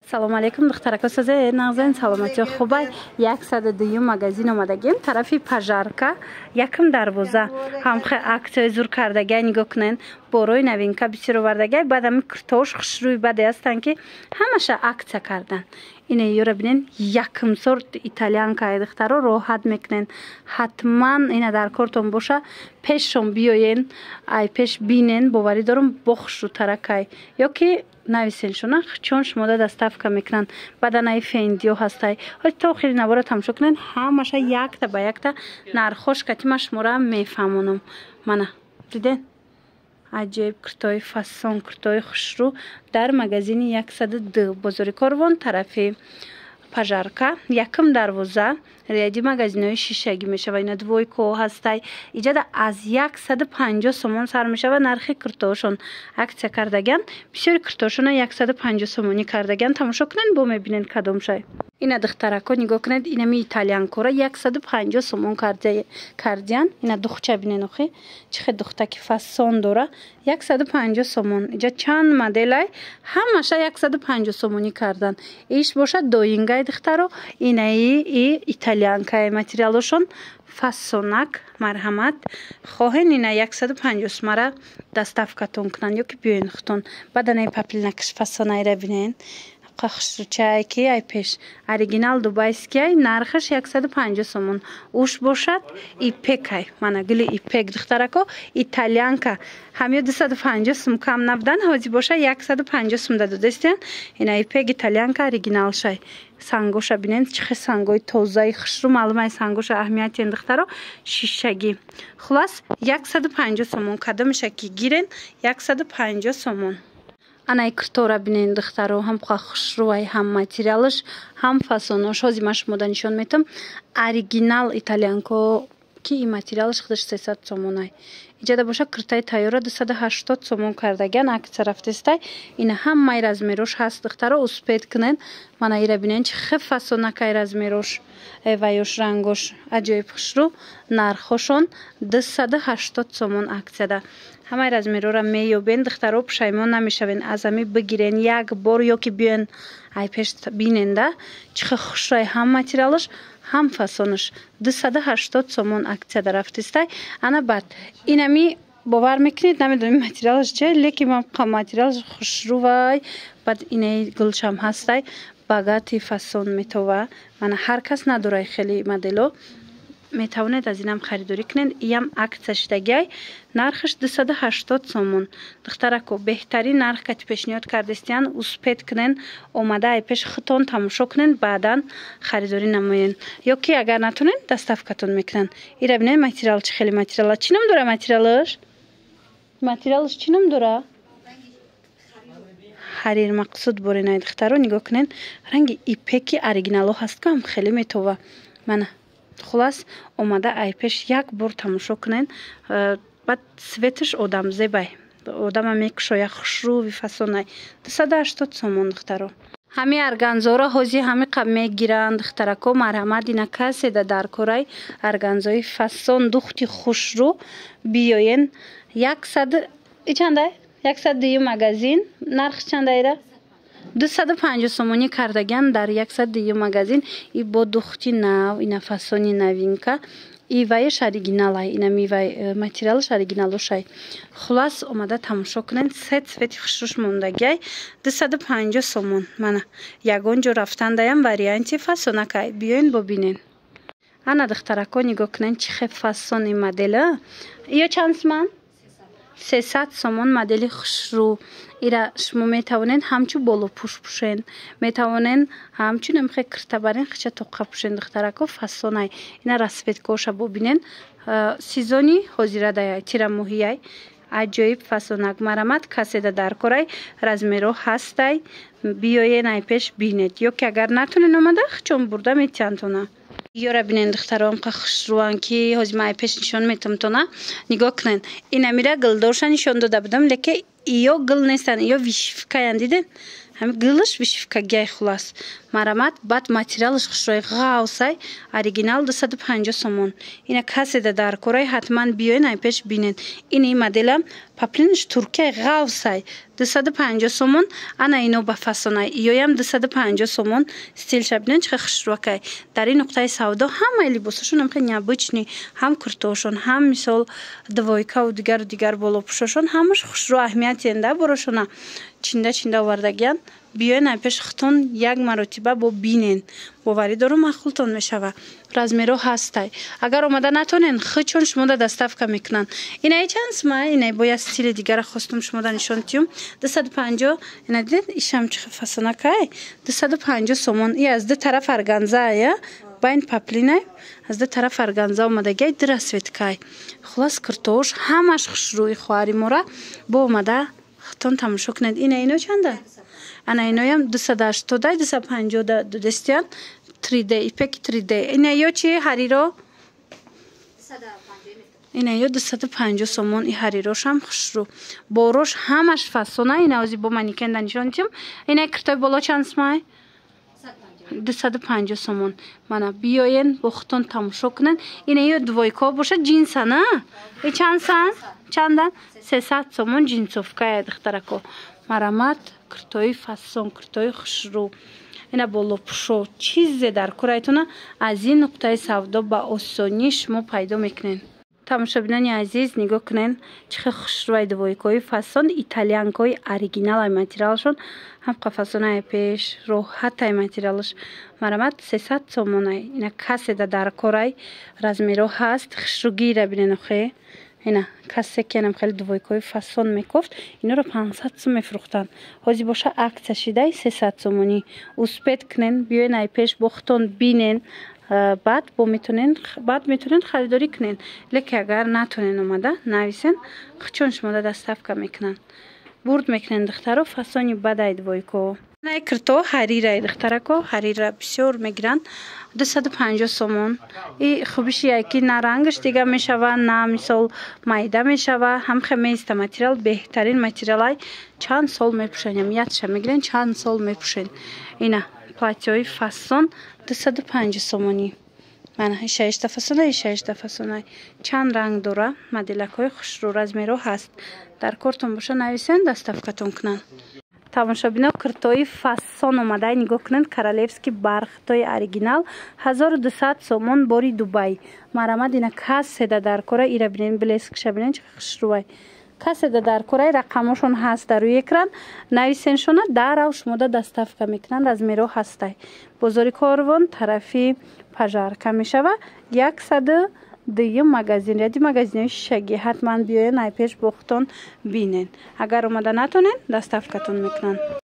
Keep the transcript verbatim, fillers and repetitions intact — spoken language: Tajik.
салом алейкум духтарако сазе нағзен саломати хубай яксад дуюм магазин омадагим тарафи пажарка якм дарвоза ҳамхе аксия зур кардага нигоҳ кунен борои навинка бисёр овардага баъдами картош хушрӯи баде ҳастанд ки ҳамаша аксия кардан ина ёра бинен якм сорт итальянка духтаро роҳат мекунен ҳатман ина дар кортон боша пешшон биёен ай пеш бинен боварӣ дорам бо хушрӯтаракай ё ки нависен шуна чон шумода доставка мекунанд баданаи фендио ҳастай ҳои то охири навора тамошо кунен ҳамаша якта ба якта нархош катима шумора мефаҳмонам мана диден аҷиб куртои фасон куртои хушрӯ дар магазини яксаду ду бозори корвон тарафи пажарка якм дарвоза ряди магазинои шишагӣ мешавад ина двойко ҳастай иҷада аз яксаду панҷоҳ сомон сар мешавад нархи куртоошон аксия кардаган бисёри куртоошона яксаду панҷоҳ сомонӣ кардаган тамошо кунед бо мебинед кадом шай ина духтарако нигоҳ кунед инами итальянкора яксаду панҷоҳ сомон кардиян ина духча бинен охи чӣ хел духтаки фасон дора яксаду панҷоҳ сомон иҷа чанд моделай ҳамаша яксаду панҷоҳ сомонӣ кардан иш бошад доингай духтаро инаи и итальянкаи материалошон фасонак марҳамат хоҳен ина яксаду панҷоҳ сомара доставкатон кунанд ё ки биёен хутон баданаи паплинакаш фасонайра бинен хушрӯчаи ки ай пеш оригинал дубайскиай нархаш яксаду панҷоҳ сомон уш бошад ипекай мана гули ипек духтарако итальянка ҳамё дусаду панҷоҳ сум кам набудан ҳози боша яксаду панҷоҳ сум дадодастиян ина ипек итальянка оригинал шай сангоша бинен чӣ хел сангои тозаи хушрӯ маълумаи сангоша аҳамиятиен духтаро шишагӣ хулас яксаду панҷоҳ сомон кадомеша ки гирен яксаду панҷоҳ сомон анаи куртора бинен духтаро ҳам хушрӯай ҳам материалаш ҳам фасонош ҳози ман шумода нишон метам оригинал итальянко ки и материалаш худаш сесад сомонай иҷада боша куртаи тайёра дусаду ҳаштод сомон кардаган аксия рафтестай ина ҳамаи размерош ҳаст духтаро успед кунен мана ира бинен чӣ хел фасонакай размерош эваёш рангош аҷоиб хушрӯ нархошон дусаду ҳаштод сомон аксияда ҳамаи размерора меёбен духтаро пушаймон намешавен аз ҳами бигирен як бор ё ки биёен ай пеш биненда чӣ хел хушрӯи ҳам материалаш ҳам фасонаш дусаду ҳаштод сомон аксияда рафтестай ана баъд инами бовар мекунед намедонем материалаш чия лекин материалаш хушрӯвай баъд инаи гулшам ҳастай багати фасон метова мана ҳар кас надорай хеле модело метавонед аз инам харидорӣ кунед иям аксия шидагиай нархаш дусаду ҳаштод сомон духтарако беҳтарин нарх кати пешниҳод кардастиян успед кунен омада ай пеш хутон тамошо кунен баъдан харидорӣ намоен ё ки агар натонен доставкатон мекунанд ира бинен материал чӣ хели материала чӣ ном дора материалаш материалаш чӣ ном дора ҳарир мақсуд боринай духтаро нигоҳ кунен ранги ипеки оригинало ҳаст ки ҳам хеле метова мана хулас омада ай пеш як бор тамошо кунен баъд светаш одамзебай одама мекушоя хушрӯви фасонай дусаду ҳаштод сомон духтаро ҳами арганзора ҳози ҳами қаб мегиранд духтарако марҳамат ина каседа дар корай арганзои фасон духти хушрӯ биёен яксаду ичандай яксаду дуюм магазин нарх чандайра дусаду панҷоҳ сомонӣ кардаган дар яксаду дуюм магазин и бо духти нав ина фасони навинка иваеш оригиналай ина мивай материалаш оригиналошай хулас омада тамошо кунен се цвети хушрӯш мондагиай дусаду панҷоҳ сомон мана ягон ҷо рафтандаям варианти фасонакай биёен бо бинен ана духтарако нигоҳ кунен чӣ хел фасони модела ё чанд сомон сесад сомон модели хушрӯ ира шумо метавонед ҳамчун болопӯш пӯшен метавонен ҳамчун амхе киртабарен хича тоқа пӯшен духтарако фасонай ина расветкаоша бобинен сезони ҳозирадаяй тирамоҳияй аҷоиб фасонак марамат каседа дар корай размеро ҳастай биёен ай пеш бинед ё ки агар натонен омада хичон бурда метиянтона ёра бинен духтарон қа хушрӯан ки ҳози ман ай пеш нишон метамтона нигоҳ кунен инамира гулдорша нишон дода будам леке иё гул нестан иё вишифкаян диден ҳами гулаш вишифкагиай хулас марамат баъд материалаш хушрӯи ғавсай оригинал дусаду панҷоҳ сомон ина каседа дар корай ҳатман биёен ай пеш бинен ини моделам паплиниш туркия ғавсай дусаду панҷоҳ сомон ана ино ба фасонай иёям дусаду панҷоҳ сомон стилша бинен чӣ хушрӯакай дар ин нуқтаи савдо ҳамаи либосашон ҳам необычни ҳам куртошон ҳам мисол двойкаву дигару дигар болопӯшошон ҳамаш хушрӯ аҳамиятиенда борошона чинда чинда овардагиян биёен айпеш хутон як маротиба бо бинен боварӣ дорум махултон мешава размеро ҳастай агар омада натонен хичон шумода доставка мекунанд инаи чанд сма инай бо як стили дигара хостум шумода нишон тиюм дусаду панҷоҳ ина дидед ишам чихи фасонакай дусаду панҷоҳ сомон и аз ду тараф арганзая байн паплинай аз ду тараф арганза омадагиай ду расветкай хулас куртош ҳамаш хушрӯи хоҳари мора бо омада хутон тамошо кунед ина ино чанда ана иноям дусаду ҳаштода дусаду панҷоҳ дудестиян три д ипеки три д ина ё чи ҳариро ина ё дусаду панҷоҳ сомон и ҳарирошам хушрӯ борош ҳамаш фасона ина ози бо манекенда нишон тим ина куртои боло чанд смай дусаду панҷоҳ сомон мана биёен бо хутон тамошо кунен ина ё двойко бошад ҷинса на и чанд сан чандан сесад сомон ҷинсовкая духтарако марамат куртои фасон куртои хушрӯ ина болопӯшо чизе дар курайтона аз ин нуқтаи савдо ба осонӣ шумо пайдо мекунед тамошобинони азиз нигоҳ кунен чихе хушрӯи двойкои фасон итальянкои оригиналай материалшон ҳам қафасонаи пеш роҳатай материалш марамат сесад сомонай ина каседа дар корай размеро ҳаст хушрӯгиира бинен охе ина касе кенам хеле двойкои фасон мекофт иноро пансад сум мефурӯхтанд ҳози боша акция шидай сесад сомонӣ успед кунен биёен ай пеш бо хутон бинен баъд бо метонен баъд метонен харидорӣ кунен леки агар натонен омада нависен хичон шумода доставка мекунанд бурд мекунен духтаро фасони бадай двойко най курто ҳарирай духтарако ҳарира бисёр мегиранд дусаду панҷоҳ сомон и хубиши яки на рангаш дига мешава на мисол майда мешава ҳам хе меиста материал беҳтарин материалай чанд сол мепӯшен ямиятша мегирен чанд сол мепӯшен ина платьёи фасон дусаду панҷоҳ сомонӣ мана ишаишта фасонай ишаишта фасонай чанд ранг дора моделакҳои хушрӯ размеро ҳаст дар кортон боша нависен доставкатон кунанд тамошобино куртои фасон омадай нигоҳ кунед королевский бархтои оригинал ҳазору дусад сомон бори дубай марамад ина каседа дар кора ира бинен блескша бинен чӣ хушрӯай каседа дар кораи рақамошон ҳаст дар рӯи экран нависеншона дарав шумода доставка мекунанд размеро ҳастай бозори корвон тарафи пажарка мешава яксаду дуюм магазин ряди магазинҳои шишагӣ ҳатман биёен айпеш бо хутон бинен агар омада натонен доставкатон мекунанд